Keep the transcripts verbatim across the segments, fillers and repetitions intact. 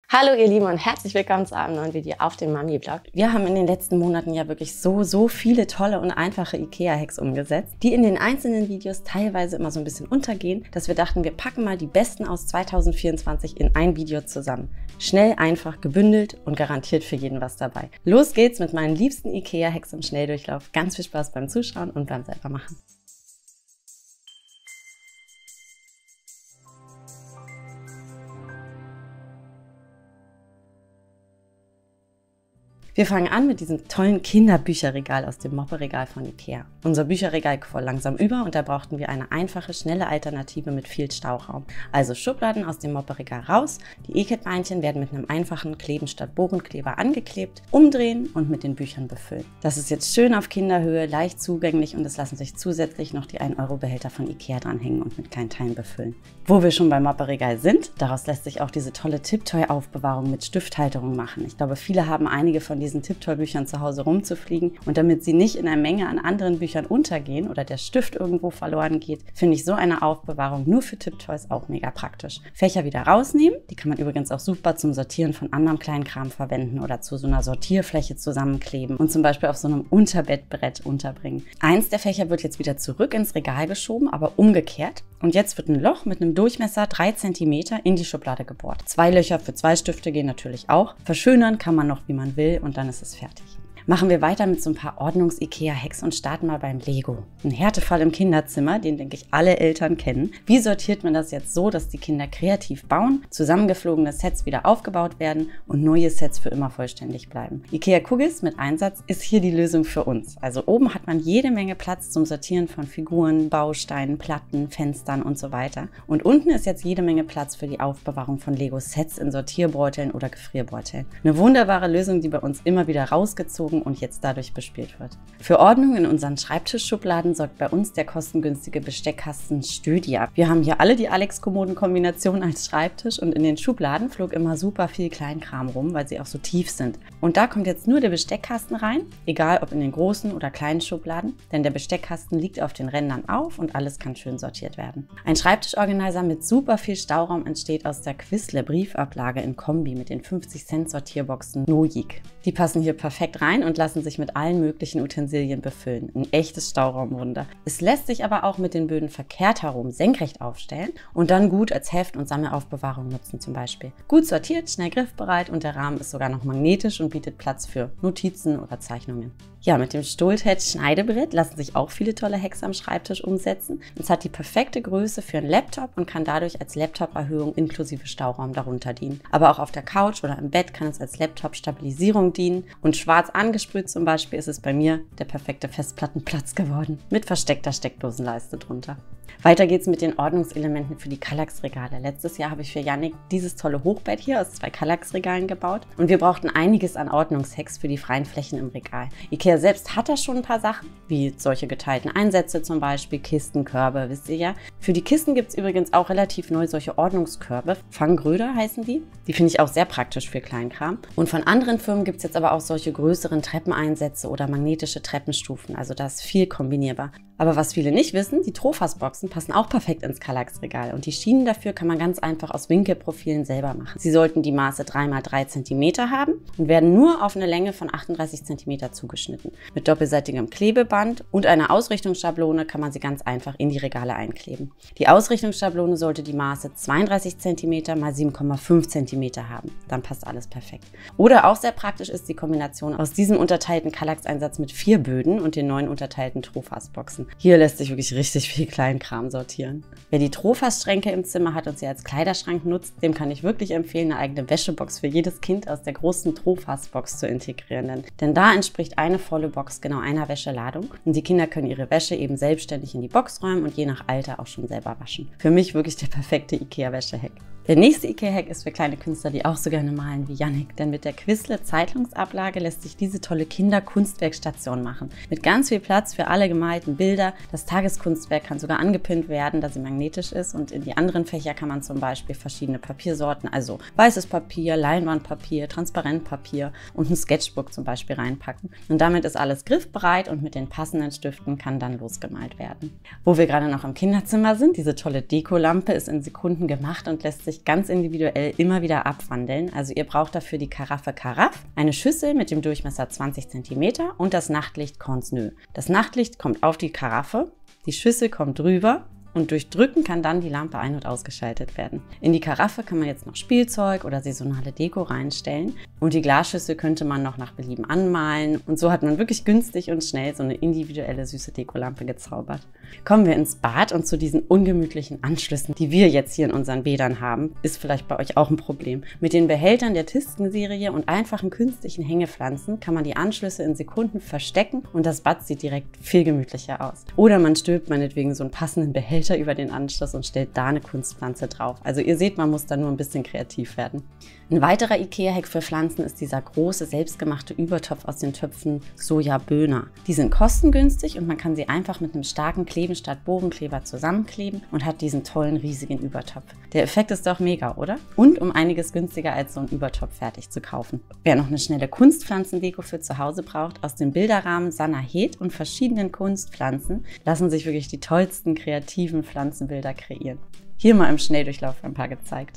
Hallo ihr Lieben und herzlich willkommen zu einem neuen Video auf dem Mami-Blog. Wir haben in den letzten Monaten ja wirklich so, so viele tolle und einfache IKEA-Hacks umgesetzt, die in den einzelnen Videos teilweise immer so ein bisschen untergehen, dass wir dachten, wir packen mal die besten aus zweitausendvierundzwanzig in ein Video zusammen. Schnell, einfach, gebündelt und garantiert für jeden was dabei. Los geht's mit meinen liebsten IKEA-Hacks im Schnelldurchlauf. Ganz viel Spaß beim Zuschauen und beim selber machen. Wir fangen an mit diesem tollen Kinderbücherregal aus dem Mopperegal von IKEA. Unser Bücherregal quoll langsam über und da brauchten wir eine einfache, schnelle Alternative mit viel Stauraum. Also Schubladen aus dem Mopperegal raus, die E-Kit-Beinchen werden mit einem einfachen Kleben statt Bohrenkleber angeklebt, umdrehen und mit den Büchern befüllen. Das ist jetzt schön auf Kinderhöhe, leicht zugänglich und es lassen sich zusätzlich noch die ein Euro Behälter von IKEA dranhängen und mit kleinen Teilen befüllen. Wo wir schon beim Mopperegal sind, daraus lässt sich auch diese tolle Tipptoy-Aufbewahrung mit Stifthalterung machen. Ich glaube, viele haben einige von diesen Tipptoy-Büchern zu Hause rumzufliegen und damit sie nicht in einer Menge an anderen Büchern untergehen oder der Stift irgendwo verloren geht, finde ich so eine Aufbewahrung nur für Tipptoys auch mega praktisch. Fächer wieder rausnehmen, die kann man übrigens auch super zum Sortieren von anderem Kleinkram verwenden oder zu so einer Sortierfläche zusammenkleben und zum Beispiel auf so einem Unterbettbrett unterbringen. Eins der Fächer wird jetzt wieder zurück ins Regal geschoben, aber umgekehrt. Und jetzt wird ein Loch mit einem Durchmesser drei Zentimeter in die Schublade gebohrt. Zwei Löcher für zwei Stifte gehen natürlich auch. Verschönern kann man noch, wie man will, und dann ist es fertig. Machen wir weiter mit so ein paar Ordnungs-IKEA-Hacks und starten mal beim Lego. Ein Härtefall im Kinderzimmer, den denke ich alle Eltern kennen. Wie sortiert man das jetzt so, dass die Kinder kreativ bauen, zusammengeflogene Sets wieder aufgebaut werden und neue Sets für immer vollständig bleiben? IKEA Kugis mit Einsatz ist hier die Lösung für uns. Also oben hat man jede Menge Platz zum Sortieren von Figuren, Bausteinen, Platten, Fenstern und so weiter. Und unten ist jetzt jede Menge Platz für die Aufbewahrung von Lego-Sets in Sortierbeuteln oder Gefrierbeuteln. Eine wunderbare Lösung, die bei uns immer wieder rausgezogen und jetzt dadurch bespielt wird. Für Ordnung in unseren Schreibtischschubladen sorgt bei uns der kostengünstige Besteckkasten Stödia. Wir haben hier alle die Alex-Kommoden-Kombination als Schreibtisch und in den Schubladen flog immer super viel Kleinkram rum, weil sie auch so tief sind. Und da kommt jetzt nur der Besteckkasten rein, egal ob in den großen oder kleinen Schubladen, denn der Besteckkasten liegt auf den Rändern auf und alles kann schön sortiert werden. Ein Schreibtischorganizer mit super viel Stauraum entsteht aus der Quisle Briefablage in Kombi mit den fünfzig Cent Sortierboxen Nojik. Die passen hier perfekt rein und lassen sich mit allen möglichen Utensilien befüllen. Ein echtes Stauraumwunder. Es lässt sich aber auch mit den Böden verkehrt herum senkrecht aufstellen und dann gut als Heft- und Sammelaufbewahrung nutzen zum Beispiel. Gut sortiert, schnell griffbereit und der Rahmen ist sogar noch magnetisch und bietet Platz für Notizen oder Zeichnungen. Ja, mit dem Stolthed Schneidebrett lassen sich auch viele tolle Hacks am Schreibtisch umsetzen. Es hat die perfekte Größe für einen Laptop und kann dadurch als Laptop-Erhöhung inklusive Stauraum darunter dienen. Aber auch auf der Couch oder im Bett kann es als Laptop-Stabilisierung dienen und schwarz angesprüht zum Beispiel ist es bei mir der perfekte Festplattenplatz geworden mit versteckter Steckdosenleiste drunter. Weiter geht's mit den Ordnungselementen für die Kallax-Regale. Letztes Jahr habe ich für Yannick dieses tolle Hochbett hier aus zwei Kallax-Regalen gebaut und wir brauchten einiges an Ordnungshacks für die freien Flächen im Regal. IKEA selbst hat da schon ein paar Sachen, wie solche geteilten Einsätze zum Beispiel, Kisten, Körbe, wisst ihr ja. Für die Kisten gibt es übrigens auch relativ neu solche Ordnungskörbe. Fangröder heißen die. Die finde ich auch sehr praktisch für Kleinkram. Und von anderen Firmen gibt es jetzt aber auch solche größeren Treppeneinsätze oder magnetische Treppenstufen. Also da ist viel kombinierbar. Aber was viele nicht wissen, die Trofas-Boxen passen auch perfekt ins Kallax-Regal und die Schienen dafür kann man ganz einfach aus Winkelprofilen selber machen. Sie sollten die Maße drei mal drei Zentimeter haben und werden nur auf eine Länge von achtunddreißig Zentimeter zugeschnitten. Mit doppelseitigem Klebeband und einer Ausrichtungsschablone kann man sie ganz einfach in die Regale einkleben. Die Ausrichtungsschablone sollte die Maße zweiunddreißig Zentimeter mal sieben Komma fünf Zentimeter haben. Dann passt alles perfekt. Oder auch sehr praktisch ist die Kombination aus diesem unterteilten Kallax-Einsatz mit vier Böden und den neuen unterteilten Trofas-Boxen. Hier lässt sich wirklich richtig viel Kleinkram sortieren. Wer die Trofas-Schränke im Zimmer hat und sie als Kleiderschrank nutzt, dem kann ich wirklich empfehlen, eine eigene Wäschebox für jedes Kind aus der großen Trofas-Box zu integrieren. Denn da entspricht eine volle Box genau einer Wäscheladung und die Kinder können ihre Wäsche eben selbstständig in die Box räumen und je nach Alter auch schon selber waschen. Für mich wirklich der perfekte IKEA-Wäschehack. Der nächste IKEA-Hack ist für kleine Künstler, die auch so gerne malen wie Yannick, denn mit der Quisle Zeitlungsablage lässt sich diese tolle Kinderkunstwerkstation machen. Mit ganz viel Platz für alle gemalten Bilder Bilder. Das Tageskunstwerk kann sogar angepinnt werden, da sie magnetisch ist. Und in die anderen Fächer kann man zum Beispiel verschiedene Papiersorten, also weißes Papier, Leinwandpapier, Transparentpapier und ein Sketchbook zum Beispiel reinpacken. Und damit ist alles griffbereit und mit den passenden Stiften kann dann losgemalt werden. Wo wir gerade noch im Kinderzimmer sind, diese tolle Dekolampe ist in Sekunden gemacht und lässt sich ganz individuell immer wieder abwandeln. Also ihr braucht dafür die Karaffe Carafe, eine Schüssel mit dem Durchmesser zwanzig Zentimeter und das Nachtlicht Contenu. Das Nachtlicht kommt auf die Karaffe, die Schüssel kommt drüber und durch Drücken kann dann die Lampe ein- und ausgeschaltet werden. In die Karaffe kann man jetzt noch Spielzeug oder saisonale Deko reinstellen und die Glasschüssel könnte man noch nach Belieben anmalen und so hat man wirklich günstig und schnell so eine individuelle süße Dekolampe gezaubert. Kommen wir ins Bad und zu diesen ungemütlichen Anschlüssen, die wir jetzt hier in unseren Bädern haben, ist vielleicht bei euch auch ein Problem. Mit den Behältern der Thisken-Serie und einfachen künstlichen Hängepflanzen kann man die Anschlüsse in Sekunden verstecken und das Bad sieht direkt viel gemütlicher aus. Oder man stülpt meinetwegen so einen passenden Behälter über den Anschluss und stellt da eine Kunstpflanze drauf. Also ihr seht, man muss da nur ein bisschen kreativ werden. Ein weiterer IKEA-Hack für Pflanzen ist dieser große, selbstgemachte Übertopf aus den Töpfen Sojaböhner. Die sind kostengünstig und man kann sie einfach mit einem starken Kleben statt Bogenkleber zusammenkleben und hat diesen tollen, riesigen Übertopf. Der Effekt ist doch mega, oder? Und um einiges günstiger als so einen Übertopf fertig zu kaufen. Wer noch eine schnelle Kunstpflanzendeko für zu Hause braucht, aus dem Bilderrahmen Sanahet und verschiedenen Kunstpflanzen lassen sich wirklich die tollsten, kreativen Pflanzenbilder kreieren. Hier mal im Schnelldurchlauf ein paar gezeigt.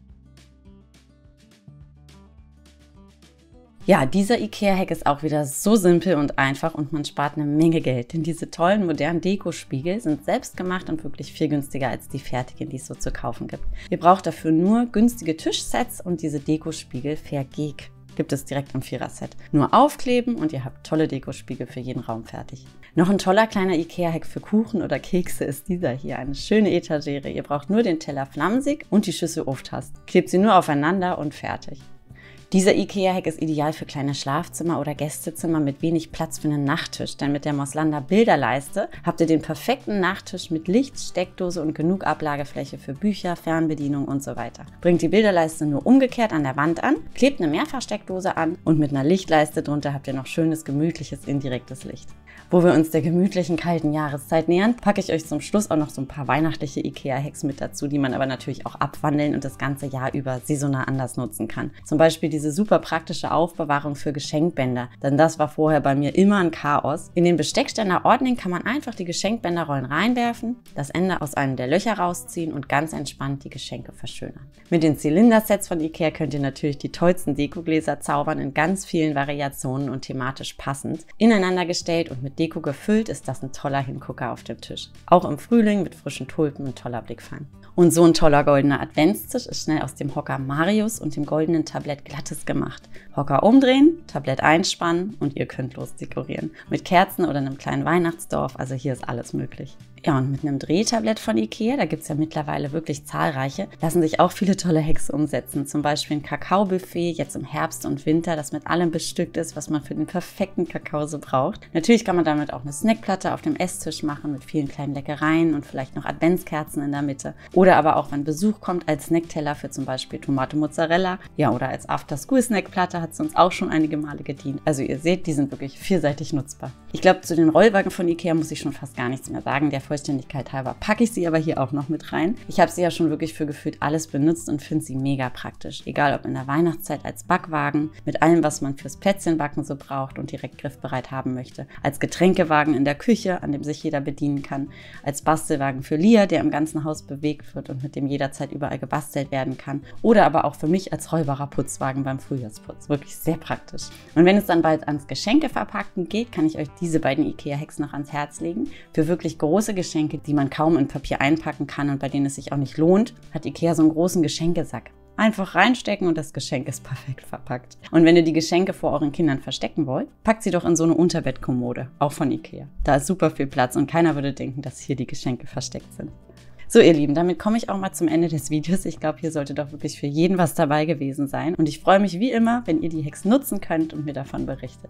Ja, dieser IKEA-Hack ist auch wieder so simpel und einfach und man spart eine Menge Geld, denn diese tollen modernen Dekospiegel sind selbst gemacht und wirklich viel günstiger als die fertigen, die es so zu kaufen gibt. Ihr braucht dafür nur günstige Tischsets und diese Dekospiegel Vergeg. Gibt es direkt im Vierer-Set. Nur aufkleben und ihr habt tolle Dekospiegel für jeden Raum fertig. Noch ein toller kleiner IKEA-Hack für Kuchen oder Kekse ist dieser hier. Eine schöne Etagere. Ihr braucht nur den Teller Flammsig und die Schüssel Uftast. Klebt sie nur aufeinander und fertig. Dieser IKEA-Hack ist ideal für kleine Schlafzimmer oder Gästezimmer mit wenig Platz für einen Nachttisch, denn mit der Moslander Bilderleiste habt ihr den perfekten Nachttisch mit Licht, Steckdose und genug Ablagefläche für Bücher, Fernbedienung und so weiter. Bringt die Bilderleiste nur umgekehrt an der Wand an, klebt eine Mehrfachsteckdose an und mit einer Lichtleiste drunter habt ihr noch schönes, gemütliches, indirektes Licht. Wo wir uns der gemütlichen, kalten Jahreszeit nähern, packe ich euch zum Schluss auch noch so ein paar weihnachtliche IKEA-Hacks mit dazu, die man aber natürlich auch abwandeln und das ganze Jahr über saisonal anders nutzen kann. Zum Beispiel diese super praktische Aufbewahrung für Geschenkbänder, denn das war vorher bei mir immer ein Chaos. In den Besteckständer-Ordning kann man einfach die Geschenkbänderrollen reinwerfen, das Ende aus einem der Löcher rausziehen und ganz entspannt die Geschenke verschönern. Mit den Zylinder-Sets von IKEA könnt ihr natürlich die tollsten Dekogläser zaubern in ganz vielen Variationen und thematisch passend. Ineinander gestellt und mit Deko gefüllt ist das ein toller Hingucker auf dem Tisch. Auch im Frühling mit frischen Tulpen ein toller Blickfang. Und so ein toller goldener Adventstisch ist schnell aus dem Hocker Marius und dem goldenen Tablett Glattes gemacht. Hocker umdrehen, Tablett einspannen und ihr könnt los dekorieren. Mit Kerzen oder einem kleinen Weihnachtsdorf, also hier ist alles möglich. Ja, und mit einem Drehtablett von IKEA, da gibt es ja mittlerweile wirklich zahlreiche, lassen sich auch viele tolle Hacks umsetzen. Zum Beispiel ein Kakaobuffet jetzt im Herbst und Winter, das mit allem bestückt ist, was man für den perfekten Kakao so braucht. Natürlich kann man damit auch eine Snackplatte auf dem Esstisch machen mit vielen kleinen Leckereien und vielleicht noch Adventskerzen in der Mitte. Oder aber auch, wenn Besuch kommt, als Snackteller für zum Beispiel Tomate Mozzarella. Ja, oder als After-School-Snackplatte hat es uns auch schon einige Male gedient. Also ihr seht, die sind wirklich vielseitig nutzbar. Ich glaube, zu den Rollwagen von IKEA muss ich schon fast gar nichts mehr sagen. Der Vollständigkeit halber packe ich sie aber hier auch noch mit rein. Ich habe sie ja schon wirklich für gefühlt alles benutzt und finde sie mega praktisch. Egal ob in der Weihnachtszeit als Backwagen, mit allem, was man fürs Plätzchenbacken so braucht und direkt griffbereit haben möchte. Als Getränkewagen in der Küche, an dem sich jeder bedienen kann. Als Bastelwagen für Lia, der im ganzen Haus bewegt wird und mit dem jederzeit überall gebastelt werden kann. Oder aber auch für mich als rollbarer Putzwagen beim Frühjahrsputz. Wirklich sehr praktisch. Und wenn es dann bald ans Geschenkeverpacken geht, kann ich euch diese beiden IKEA-Hacks noch ans Herz legen. Für wirklich große Geschenke, die man kaum in Papier einpacken kann und bei denen es sich auch nicht lohnt, hat IKEA so einen großen Geschenkesack. Einfach reinstecken und das Geschenk ist perfekt verpackt. Und wenn ihr die Geschenke vor euren Kindern verstecken wollt, packt sie doch in so eine Unterbettkommode, auch von IKEA. Da ist super viel Platz und keiner würde denken, dass hier die Geschenke versteckt sind. So ihr Lieben, damit komme ich auch mal zum Ende des Videos. Ich glaube, hier sollte doch wirklich für jeden was dabei gewesen sein. Und ich freue mich wie immer, wenn ihr die Hacks nutzen könnt und mir davon berichtet.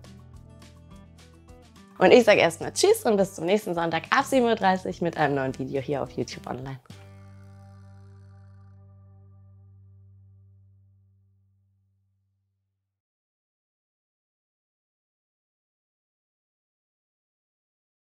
Und ich sage erstmal Tschüss und bis zum nächsten Sonntag ab sieben Uhr dreißig mit einem neuen Video hier auf YouTube Online.